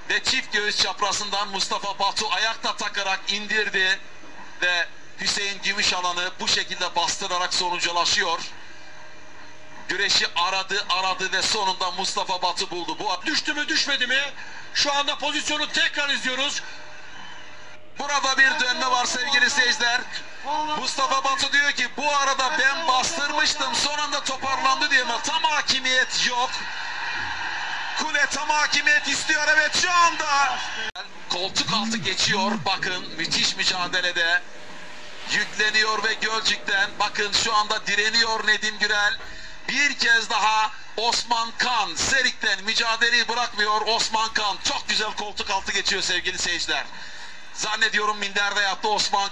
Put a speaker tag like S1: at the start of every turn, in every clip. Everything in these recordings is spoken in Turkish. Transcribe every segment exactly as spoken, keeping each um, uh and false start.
S1: Ve çift göğüs çaprazından Mustafa Batu ayakta takarak indirdi. Ve Hüseyin Gümüşalan'ı bu şekilde bastırarak sonunculaşıyor. Güreşi aradı aradı ve sonunda Mustafa Batu buldu. Bu
S2: düştü mü düşmedi mi? Şu anda pozisyonu tekrar izliyoruz.
S1: Burada bir dönme var sevgili seyirciler. Mustafa Batu diyor ki bu arada ben bastırmıştım, son anda toparlandı diye, ama tam hakimiyet yok. Kule tam hakimiyet istiyor, evet şu anda. Koltuk altı geçiyor, bakın müthiş mücadelede. Yükleniyor ve Gölcük'ten bakın şu anda direniyor Nedim Gürel. Bir kez daha Osman Kan Serik'ten mücadeleyi bırakmıyor. Osman Kan çok güzel koltuk altı geçiyor sevgili seyirciler. Zannediyorum minderde yattı Osman.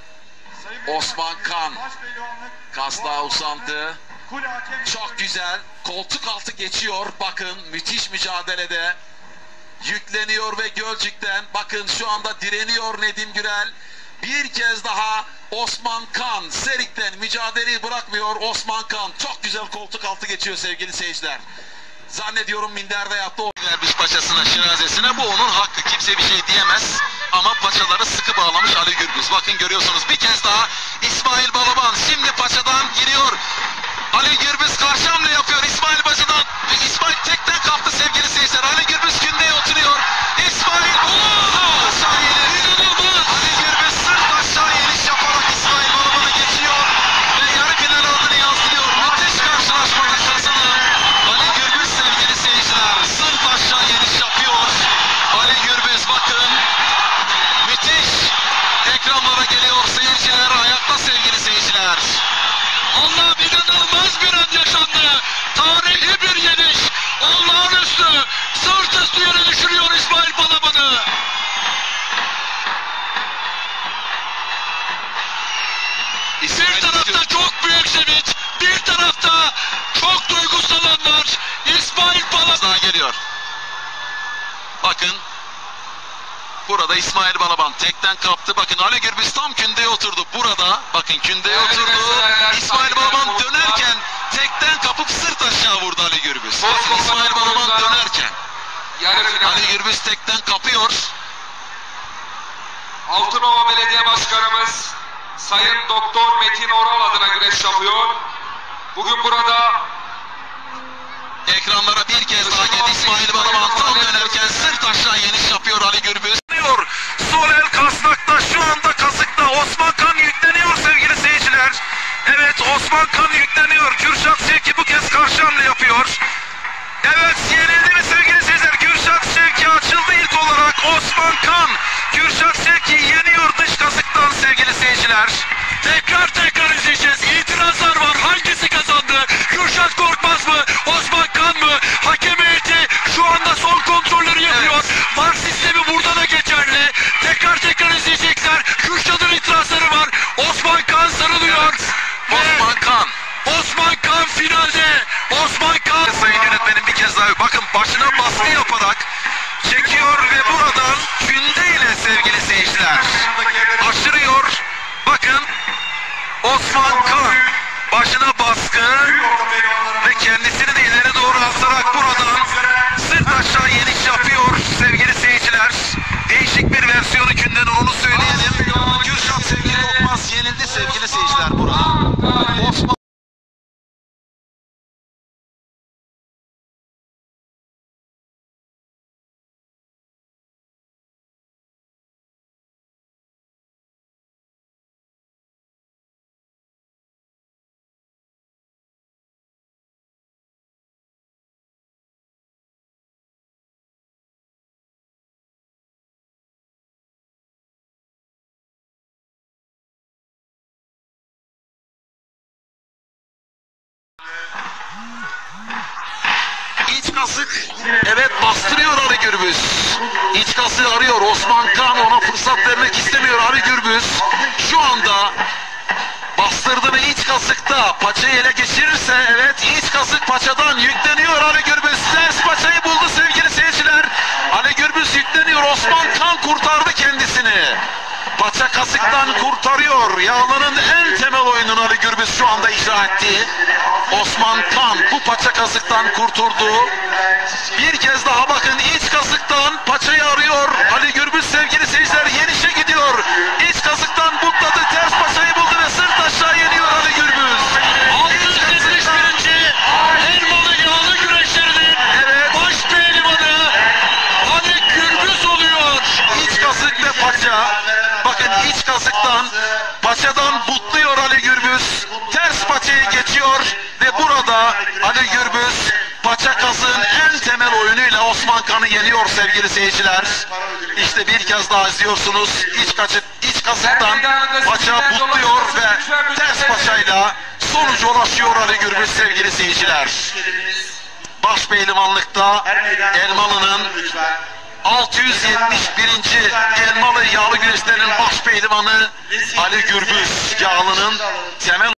S1: Osman Kan kasla usandı. Çok güzel koltuk altı geçiyor, bakın müthiş mücadelede. Yükleniyor ve Gölcük'ten bakın şu anda direniyor Nedim Gürel. Bir kez daha Osman Kan Serik'ten mücadeleyi bırakmıyor. Osman Kan çok güzel koltuk altı geçiyor sevgili seyirciler. Zannediyorum minderde yattı. Vermiş paçasına, şirazesine, bu onun hakkı, kimse bir şey diyemez. Ama paçaları sıkı bağlamış Ali Gürbüz. Bakın görüyorsunuz bir kez daha İsmail Balaban şimdi paçadan giriyor. Ali Gürbüz karşı hamle yapıyor İsmail paçadan. İsmail tekten kaptı sevgili seyirciler. Ali Gürbüz kündeye oturuyor. İsmail aşağı iniş. Ali Gürbüz sırt aşağı iniş yaparak İsmail Balaban'ı geçiyor. Ve yarı final adını yazdırıyor. Müthiş karşılaşmada kazanan Ali Gürbüz sevgili seyirciler. Sırt aşağı iniş yapıyor. Ali Gürbüz bakın. Müthiş. Ekranlara geliyor seyirciler. Ayakta sevgili seyirciler.
S2: Allah'ım inanılmaz bir an yaşandı. Tarihi bir yeniş. Olağanüstü. Sırt üstü yere düşürüyor İsmail Balaban'ı. Bir tarafta çok büyük sevinç. Bir tarafta çok duygusal anlar. İsmail Balaban
S1: daha geliyor. Bakın. Burada İsmail Balaban tekten kaptı. Bakın Ali Gürbüz tam kündeye oturdu. Burada bakın kündeye oturdu. İsmail Balaban dönerken tekten kapıp sırt aşağı vurdu Ali Gürbüz. Bakın İsmail Balaban dönerken. Ali Gürbüz tekten kapıyor.
S3: Altınova Belediye Başkanımız Sayın Doktor Metin Oral adına güreş yapıyor. Bugün burada
S1: ekranlara bir kez daha geldi İsmail Balaban tam dönerken sırt aşağı yeniş yapıyor Ali Gürbüz. Sol el kasnakta, şu anda kasıkta Osman Kan yükleniyor sevgili seyirciler. Evet, Osman Kan yükleniyor. Kürşat Şevki bu kez karşı hamle yapıyor. Evet, yenildi mi sevgili seyirciler? Kürşat Şevki açıldı ilk olarak. Osman Kan Kürşat Şevki yeniyor dış kasıktan sevgili seyirciler.
S2: tekrar tekrar izleyeceğiz. İtirazlar var. Hangisi kazandı? Kürşat Korkmaz mı? Osman Kan mı? Hakem heyeti şu anda son kontrolleri yapıyor.
S1: Evet.
S2: V A R sistemi burada da geçerli. Tekrar tekrar izleyecekler. Kürşat'ın itirazları var. Osman Kan sarılıyor.
S1: Osman Kan.
S2: Osman Kan finalde. Osman Kan.
S1: Sayın yönetmenim bir kez daha bakın başına baskı yaparak çekiyor ve buradan kündeyle sevgili seyirciler aşırıyor. Bakın Osman Kan başına baskı ve kendisini de ileri doğru asarak buradan sırt aşağı yeniş yapıyor sevgili seyirciler. Değişik bir versiyonu künden, onu söyleyelim. Kürşat sevgili Lokmaz yenildi sevgili seyirciler burada. Osman İç kasık, evet bastırıyor Ali Gürbüz. İç kasığı arıyor Osman Kan, ona fırsat vermek istemiyor Ali Gürbüz. Şu anda bastırdı ve iç kasıkta paçayı ele geçirirse, evet iç kasık paçadan yükleniyor Ali Gürbüz. Ters paçayı buldu sevgili seyirciler. Ali Gürbüz yükleniyor, Osman Kan kurtardı kendisini. Paça kasıktan kurtarıyor. Yağlı'nın en temel oyununu Ali Gürbüz şu anda icra etti. Osman Kan bu paça kasıktan kurtuldu. Bir kez daha bakın iç kasıktan paçayı Ali Gürbüz Paçakaz'ın en temel oyunuyla Osman Kan'ı yeniyor sevgili seyirciler. İşte bir kez daha izliyorsunuz. İç, kaçı, iç kasıktan paça butluyor ve ters paçayla sonuca ulaşıyor Ali Gürbüz sevgili seyirciler. Başpehlivanlıkta Elmalı'nın altı yüz yetmiş birinci Elmalı Yağlı Güreşlerinin baş pehlivanı Ali Gürbüz Yağlı'nın temel